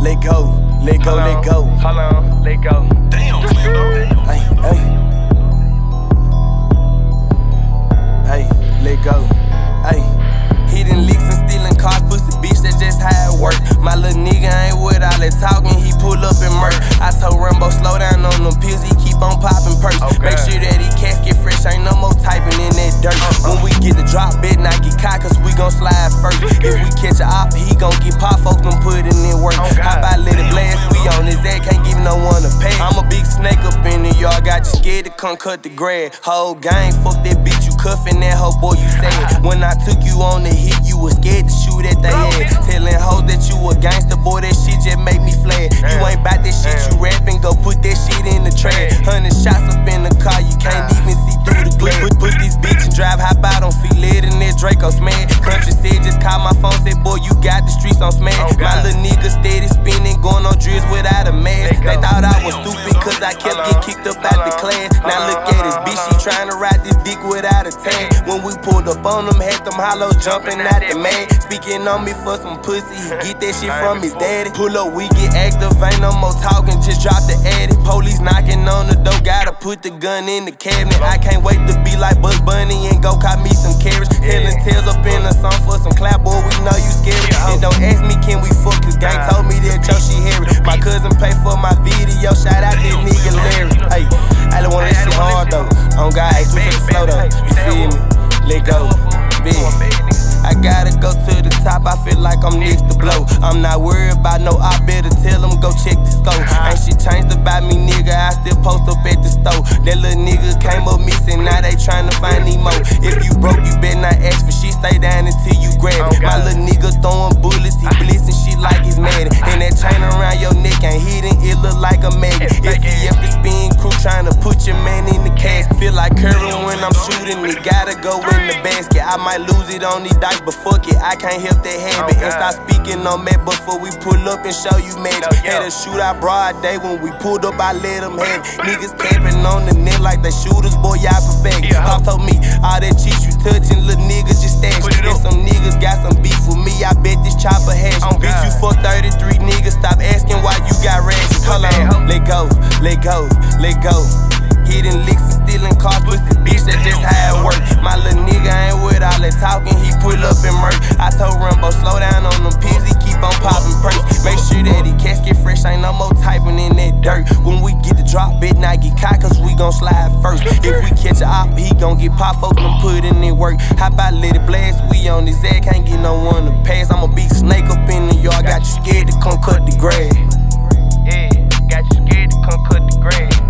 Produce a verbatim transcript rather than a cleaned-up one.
let go, let go, let go. Hold on, let go. Damn, Slither. Hey, hey. Hey, let go. Hey. Hitting licks and stealing cars, pussy bitch, that's just how it work. My little nigga ain't with all that talking, he pull up and murk. I told Rambo, slow down on them pills, he keep on popping perks. Okay. Make sure that he casket fresh, ain't no more typing in that dirt. When we get the drop, bet not get caught, cause we gon' slide first. If we catch a op, he gon' get pop, folks gon' put in their work. How about let it blast, we on his ass, can't give no one a pay. I'm a big snake up in the yard, got you scared to come cut the grass. Whole gang, fuck that bitch, you cuffin' that hoe, boy, you sad. When I took you on the hit, you was scared to shoot at they head. Telling hoes that you a gangster, boy, that shit just make me fled. You ain't bout that shit, you rapping, go put that shit in the trash. Hundred shots up in the car, you can't even see through the glass. Put, put this bitch and drive, hop out on feet, lit in that Draco's mad. Country said, just call my phone, said, boy, you got the streets on smash. My little nigga steady spinning, going on drills without a mask. They thought I was stupid, cause I kept getting kicked up out the class. Now look at this bitch, she tryna ride this dick without a tag. When we pulled up on them, had them hollows jumping out the mag. Speaking on me for some pussy, he get that shit from his daddy. Pull up, we get active, ain't no more talking, just drop the addy. Police knocking on the door, gotta put the gun in the cabinet. I can't wait to be like Bugs Bunny and go cop me some carrots. Telling tales up in the song for some clap, boy, we know you scary. And don't ask me, can we fuck, cause gang told me that yo, she hairy. My cousin paid for my video, shout out that nigga Larry. Hey, I don't want that shit hard though. On God, hey, switch to the flow though. You feel me? Let go, big. I gotta go to the top, I feel like I'm next to blow. I'm not worried about no, I better tell them go check the scope. Ain't shit changed about me, nigga, I still post up at the store. That little nigga came up missing, now they tryna find Nemo. If you broke, you better not ask for shit, stay down until you grab it. My little nigga throwing bullets, he blissing shit like he's mad. And that chain around your neck ain't hidden, it look like a magnet. If he up the spin crew tryna put your man in the cast. Feel like Curry when I'm shooting, it gotta go in the basket. I might lose it on these dice, but fuck it, I can't help that habit. And start speaking on that before we pull up and show you magic. Had a shootout broad day when we pulled up, I let them have it. Niggas camping on the net like they shooters, boy, y'all perfect. Pop told me, all that cheat you touching, little niggas just stash. And some niggas got some beef with me, I bet this chopper hash. Bitch, you fuck thirty-three niggas, stop asking why you got rashes. Hold on, let go, let go, let go. Hitting licks and stealing cars, pussy bitch, that's just how it work. My little nigga ain't with all that talking, he pull up and murk. I told Rambo, slow down on them pills, he keep on popping perks. Make sure that he casket fresh, ain't no more typing in that dirt. When we get the drop, bet not get caught, cause we gon' slide first. If we catch a op, he gon' get pop, folks gon' put in their work. How about let it blast, we on his ass, can't get no one to pass. I'm a big snake up in the yard, got you scared to come cut the grass. Yeah, got you scared to come cut the grass.